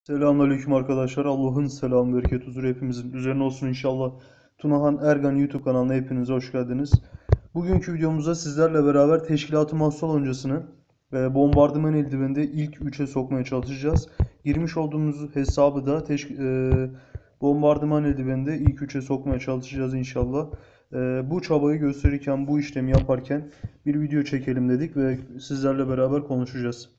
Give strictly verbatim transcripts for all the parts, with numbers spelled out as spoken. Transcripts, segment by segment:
Selamünaleyküm arkadaşlar. Allah'ın selamı, bereket, huzuru hepimizin üzerine olsun inşallah. Tunahan Ergan YouTube kanalına hepiniz hoş geldiniz. Bugünkü videomuzda sizlerle beraber Teşkilat-ı Mahsul Loncası'nı ve bombardıman eldiveninde ilk üçe sokmaya çalışacağız. Girmiş olduğumuz hesabı da teşk e, bombardıman eldiveninde ilk üçe sokmaya çalışacağız inşallah. E, bu çabayı gösterirken, bu işlemi yaparken bir video çekelim dedik ve sizlerle beraber konuşacağız.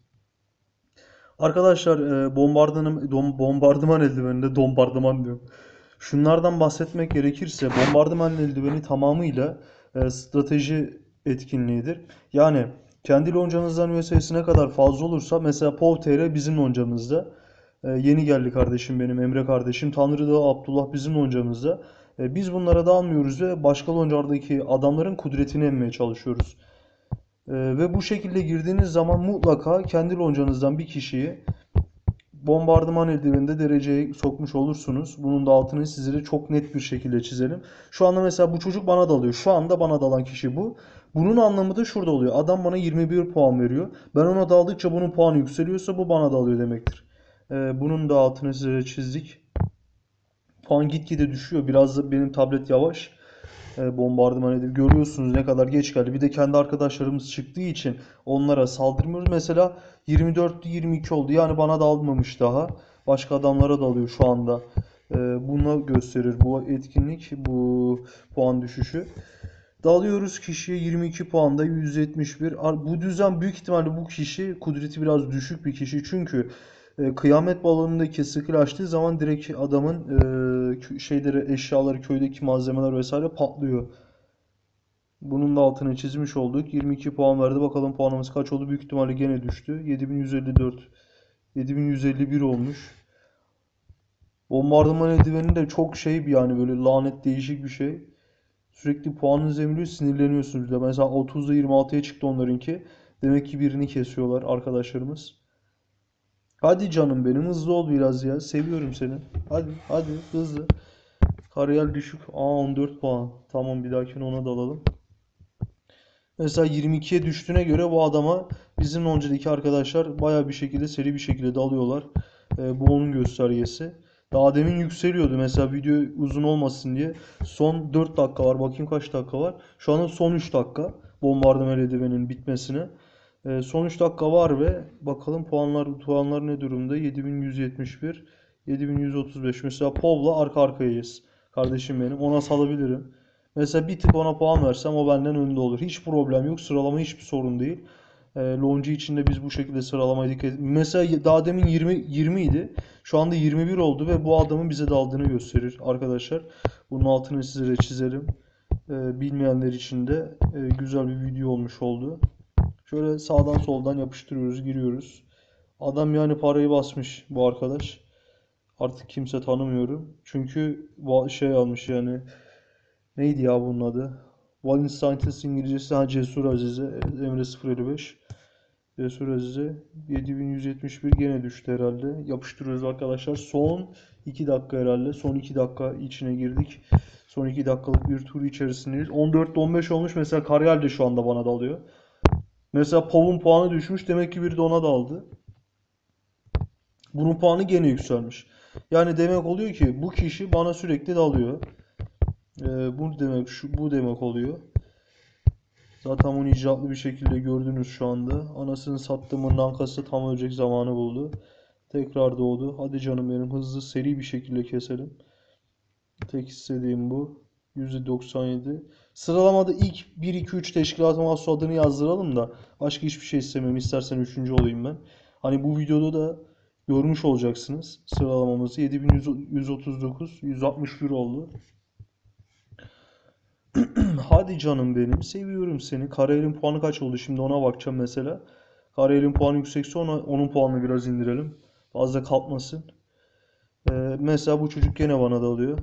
Arkadaşlar e, bombardıman, dom- bombardıman eldiveninde bombardıman diyorum. Şunlardan bahsetmek gerekirse bombardıman eldiveni tamamıyla e, strateji etkinliğidir. Yani kendi loncanızdan U S B'si ne kadar fazla olursa mesela PovTR bizim loncamızda. E, yeni geldi kardeşim benim Emre kardeşim. Tanrıdağ Abdullah bizim loncamızda. E, biz bunlara dalmıyoruz ve başka loncalardaki adamların kudretini emmeye çalışıyoruz. E, ve bu şekilde girdiğiniz zaman mutlaka kendi loncanızdan bir kişiyi bombardıman eldiveninde dereceye sokmuş olursunuz. Bunun da altını sizlere çok net bir şekilde çizelim. Şu anda mesela bu çocuk bana dalıyor. Şu anda bana dalan kişi bu. Bunun anlamı da şurada oluyor. Adam bana yirmi bir puan veriyor. Ben ona daldıkça bunun puanı yükseliyorsa bu bana dalıyor demektir. Ee, bunun da altını sizlere çizdik. Puan gitgide düşüyor. Biraz da benim tablet yavaş. E, bombardıman edip görüyorsunuz ne kadar geç geldi. Bir de kendi arkadaşlarımız çıktığı için onlara saldırmıyoruz. Mesela yirmi dört yirmi iki oldu. Yani bana da almamış daha. Başka adamlara da alıyor şu anda. E, bunu gösterir bu etkinlik, bu puan düşüşü. Dalıyoruz kişiye yirmi iki puanda yüz yetmiş bir. Bu düzen büyük ihtimalle bu kişi kudreti biraz düşük bir kişi. Çünkü e, kıyamet balonundaki skill açtığı zaman direkt adamın e, şeyleri, eşyaları, köydeki malzemeler vesaire patlıyor. Bunun da altını çizmiş olduk. yirmi iki puan verdi. Bakalım puanımız kaç oldu? Büyük ihtimalle gene düştü. yedi bin yüz elli dört. yedi bin yüz elli bir olmuş. Bombardıman eldiveni de çok şey bir yani böyle lanet değişik bir şey. Sürekli puanınız emiliyor, sinirleniyorsunuz da. Mesela otuzda yirmi altıya çıktı onlarınki. Demek ki birini kesiyorlar arkadaşlarımız. Hadi canım benim hızlı ol biraz ya. Seviyorum seni. Hadi hadi hızlı. Kariyer düşük. Aa on dört puan. Tamam bir dahakine ona da alalım. Mesela yirmi ikiye düştüğüne göre bu adama bizim öncedeki arkadaşlar baya bir şekilde seri bir şekilde dalıyorlar. Ee, bu onun göstergesi. Daha demin yükseliyordu mesela video uzun olmasın diye. Son dört dakika var. Bakayım kaç dakika var. Şu anda son üç dakika. Bombardıman eldivenin bitmesine. Ee, son üç dakika var ve bakalım puanlar puanlar ne durumda? yedi bin yüz yetmiş bir, yedi bin yüz otuz beş. Mesela Pov'la arka arkayayız. Kardeşim benim. Ona salabilirim. Mesela bir tık ona puan versem o benden önde olur. Hiç problem yok. Sıralama hiçbir sorun değil. E, Lonca için de biz bu şekilde sıralamayı dikkat et- Mesela daha demin yirmi, yirmi idi. Şu anda yirmi bir oldu ve bu adamın bize daldığını gösterir arkadaşlar. Bunun altını sizlere çizerim. E, bilmeyenler için de e, güzel bir video olmuş oldu. Şöyle sağdan soldan yapıştırıyoruz, giriyoruz. Adam yani parayı basmış bu arkadaş. Artık kimse tanımıyorum. Çünkü bu şey almış yani. Neydi ya bunun adı? Wallenstein'ın İngilizcesi ha Cesur Azize. Emre sıfır elli beş. Cesur Azize yedi bin yüz yetmiş bir gene düştü herhalde. Yapıştırıyoruz arkadaşlar. Son iki dakika herhalde. Son iki dakika içine girdik. Son iki dakikalık bir tur içerisindeyiz. on dörtte on beş olmuş. Mesela Kariel de şu anda bana dalıyor. Mesela Pov'un puanı düşmüş. Demek ki biri de ona daldı. Bunun puanı gene yükselmiş. Yani demek oluyor ki bu kişi bana sürekli dalıyor. Ee, bu demek şu bu demek oluyor. Zaten bunu icraatlı bir şekilde gördünüz şu anda. Anasını sattığımın nankası tam ölecek zamanı buldu. Tekrar doğdu. Hadi canım benim hızlı seri bir şekilde keselim. Tek istediğim bu. yüzde doksan yedi. Sıralamada ilk bir iki üç teşkilatı mahsus adını yazdıralım da başka hiçbir şey istemem. İstersen üçüncü olayım ben. Hani bu videoda da görmüş olacaksınız sıralamamızı. yedi bin yüz otuz dokuz, yüz altmış bir oldu. Hadi canım benim. Seviyorum seni. Karayel'in puanı kaç oldu? Şimdi ona bakacağım mesela. Karayel'in puanı yüksekse ona, onun puanını biraz indirelim. Fazla kalkmasın. Ee, mesela bu çocuk gene bana dalıyor.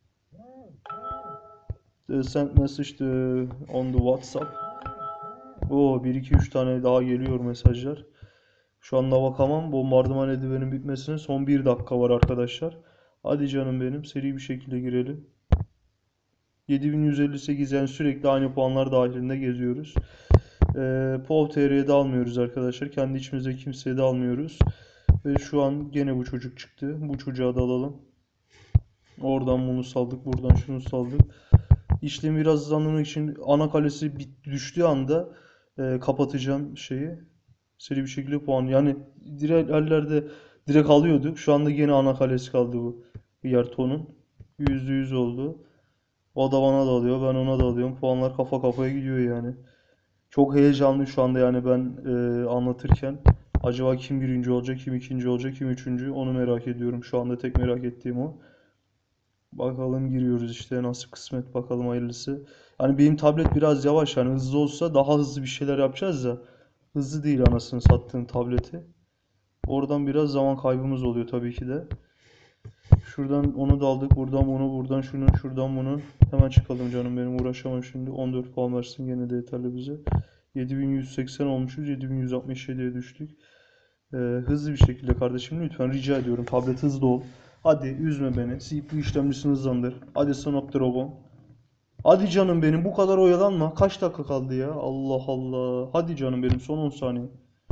The send message to, on the WhatsApp. Oo bir iki üç tane daha geliyor mesajlar. Şu anda bakamam. Bombardıman eldivenin bitmesine son bir dakika var arkadaşlar. Hadi canım benim. Seri bir şekilde girelim. yedi bin yüz elli sekiz yani sürekli aynı puanlar dahilinde geziyoruz. Ee, PovTR'ye de almıyoruz arkadaşlar. Kendi içimizde kimseye de almıyoruz. Ve şu an gene bu çocuk çıktı. Bu çocuğa da alalım. Oradan bunu saldık. Buradan şunu saldık. İşlemi biraz hızlandırmak için ana kalesi bit düştüğü anda e, kapatacağım şeyi. Seri bir şekilde puan. Yani diğer ellerde direkt alıyorduk. Şu anda yine ana kalesi kaldı bu. Yerton'un. yüzde yüz oldu. O da bana da alıyor. Ben ona da alıyorum. Puanlar kafa kafaya gidiyor yani. Çok heyecanlı şu anda yani ben e, anlatırken. Acaba kim birinci olacak, kim ikinci olacak, kim üçüncü onu merak ediyorum. Şu anda tek merak ettiğim o. Bakalım giriyoruz işte nasip kısmet bakalım hayırlısı. Hani benim tablet biraz yavaş yani hızlı olsa daha hızlı bir şeyler yapacağız da hızlı değil anasını sattığım tableti. Oradan biraz zaman kaybımız oluyor tabii ki de. Şuradan onu da aldık, buradan bunu, buradan şunu, şuradan bunu. Hemen çıkalım canım benim uğraşamam şimdi. on dört puan versin gene de yeterli bize. yedi bin yüz seksen olmuşuz, yedi bin yüz altmış yediye düştük. Ee, hızlı bir şekilde kardeşim lütfen rica ediyorum tablet hızlı ol. Hadi üzme beni. C P U işlemcisini hızlandır. Hadi Snapdragon. Hadi canım benim bu kadar oyalanma. Kaç dakika kaldı ya? Allah Allah. Hadi canım benim son on saniye.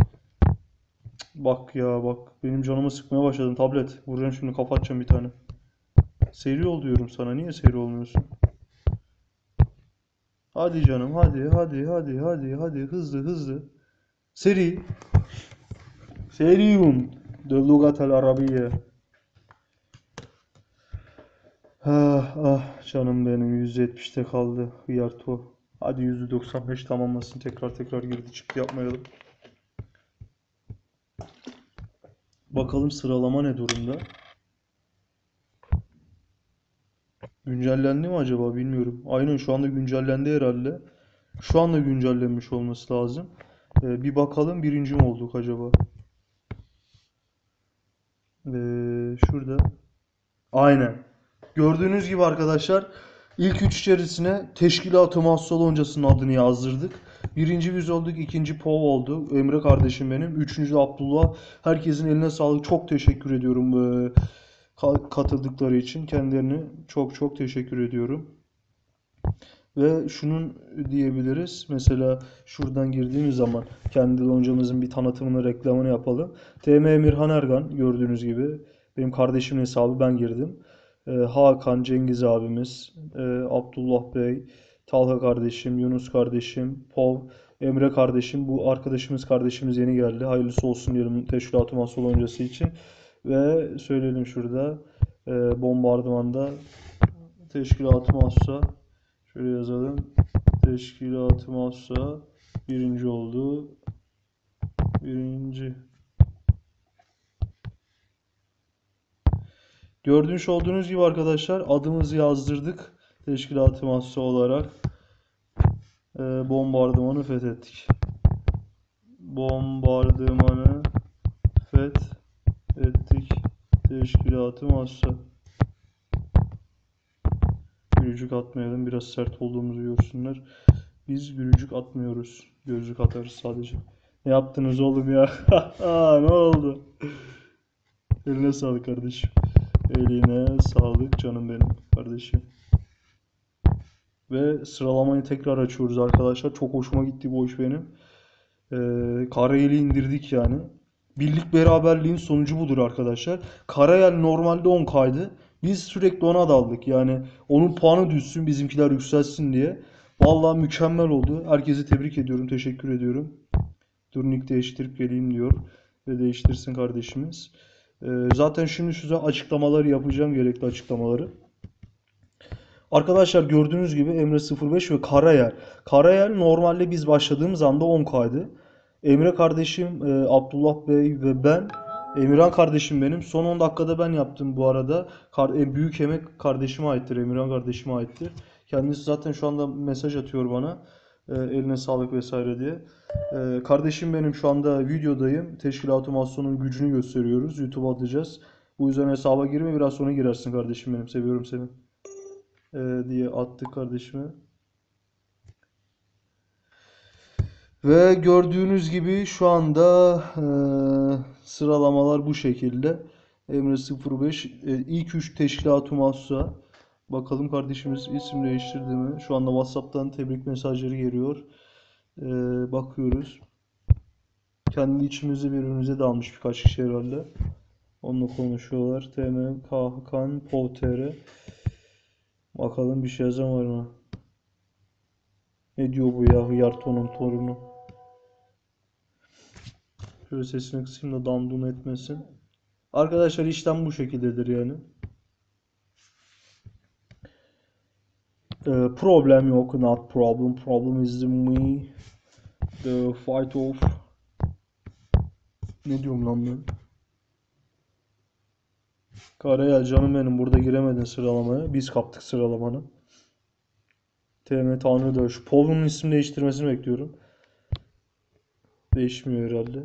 Bak ya bak. Benim canımı sıkmaya başladın tablet. Vuracağım şimdi kapatacağım bir tane. Seri ol diyorum sana. Niye seri olmuyorsun? Hadi canım hadi hadi hadi hadi hadi hızlı hızlı. Seri. Seriun. De lugatel arabiye. Ah ah canım benim yüz yetmişte kaldı Hıyarto. Hadi yüz doksan beş tamamlasın tekrar tekrar girdi çıktı yapmayalım. Bakalım sıralama ne durumda? Güncellendi mi acaba bilmiyorum. Aynen şu anda güncellendi herhalde. Şu anda güncellenmiş olması lazım. Ee, bir bakalım birinci mi olduk acaba? Ee, şurada. Aynen. Gördüğünüz gibi arkadaşlar ilk üç içerisine Teşkilat-ı Mahsul Loncası'nın adını yazdırdık. Birinci biz olduk, ikinci Pov oldu. Emre kardeşim benim. Üçüncü de Abdullah. Herkesin eline sağlık. Çok teşekkür ediyorum e, ka- katıldıkları için. Kendilerine çok çok teşekkür ediyorum. Ve şunun diyebiliriz. Mesela şuradan girdiğimiz zaman kendi loncamızın bir tanıtımını, reklamını yapalım. T M Emirhan Ergan gördüğünüz gibi. Benim kardeşimin hesabı ben girdim. Ee, Hakan, Cengiz abimiz, e, Abdullah Bey, Talha kardeşim, Yunus kardeşim, Pov, Emre kardeşim. Bu arkadaşımız kardeşimiz yeni geldi. Hayırlısı olsun diyelim Teşkilat-ı Mahsul öncesi için. Ve söyleyelim şurada e, bombardımanda Teşkilat-ı Mahsus'a şöyle yazalım. Teşkilat-ı Mahsus'a birinci oldu. Birinci. Gördüğünüz olduğunuz gibi arkadaşlar adımızı yazdırdık. Teşkilat-ı Mahsusa olarak e, bombardımanı fethettik. Bombardımanı fethettik. Teşkilat-ı Mahsusa. Gülücük atmayalım. Biraz sert olduğumuzu görsünler. Biz gülücük atmıyoruz. Gözlük atarız sadece. Ne yaptınız oğlum ya? Ne oldu? Eline sağlık kardeşim. Eline sağlık canım benim kardeşim. Ve sıralamayı tekrar açıyoruz arkadaşlar. Çok hoşuma gitti bu iş benim. Ee, Karayel'i indirdik yani. Birlik beraberliğin sonucu budur arkadaşlar. Karayel normalde on kaydı. Biz sürekli ona daldık. Yani onun puanı düşsün, bizimkiler yükselsin diye. Vallahi mükemmel oldu. Herkese tebrik ediyorum, teşekkür ediyorum. Dur nick değiştirip geleyim diyor. Ve değiştirsin kardeşimiz. Ee, zaten şimdi size açıklamaları yapacağım, gerekli açıklamaları. Arkadaşlar gördüğünüz gibi Emre sıfır beş ve Karayel. Karayel normalde biz başladığımız anda on kaydı. Emre kardeşim, e, Abdullah Bey ve ben, Emirhan kardeşim benim. Son on dakikada ben yaptım bu arada. Kar, en büyük emek kardeşime aittir, Emirhan kardeşime aittir. Kendisi zaten şu anda mesaj atıyor bana. E, eline sağlık vesaire diye. E, kardeşim benim şu anda videodayım. Teşkilat-ı Mahsun'un gücünü gösteriyoruz. YouTube'a atacağız. Bu yüzden hesaba girme biraz sonra girersin kardeşim benim. Seviyorum seni. E, diye attık kardeşime. Ve gördüğünüz gibi şu anda e, sıralamalar bu şekilde. Emre sıfır beş e, ilk üç teşkilat-ı mahsusa. Bakalım kardeşimiz isim değiştirdi mi? Şu anda WhatsApp'tan tebrik mesajları geliyor. E, bakıyoruz. Kendi içimizde birbirimize dalmış birkaç kişi herhalde. Onunla konuşuyorlar. T M, Hakan, Povtere. Bakalım bir şey yazan var mı? Ne diyor bu ya hıyar tonun torunu? Şöyle sesini kısayım da dandun etmesin. Arkadaşlar işlem bu şekildedir yani. Ee, problem yok. Not problem. Problem is me. The fight of. Ne diyorum lan ben? Karaya canım benim burada giremedin sıralamaya. Biz kaptık sıralamanı. T M Tanrı Dövüş. Paul'un isim değiştirmesini bekliyorum. Değişmiyor herhalde.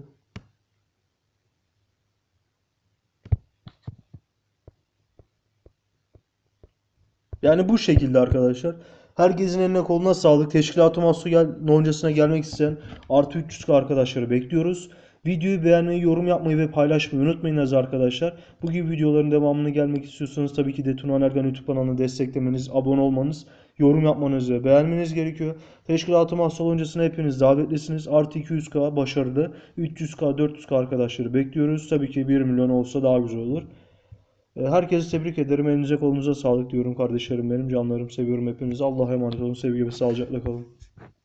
Yani bu şekilde arkadaşlar. Herkesin eline koluna sağlık. Teşkilat-ı Masugel loncasına gelmek isteyen artı üç yüz arkadaşları bekliyoruz. Videoyu beğenmeyi, yorum yapmayı ve paylaşmayı unutmayınız arkadaşlar. Bu gibi videoların devamını gelmek istiyorsanız tabii ki de Tuna Ergan YouTube kanalını desteklemeniz, abone olmanız, yorum yapmanız ve beğenmeniz gerekiyor. Teşkilat-ı Mahsul loncasına hepiniz davetlisiniz. Artı iki yüz K başarılı. üç yüz K, dört yüz K arkadaşları bekliyoruz. Tabii ki bir milyon olsa daha güzel olur. Herkesi tebrik ederim. Elinize kolunuza sağlık diyorum kardeşlerim benim. Canlarım seviyorum hepinizi. Allah'a emanet olun. Sevgi ve sağlıcakla kalın.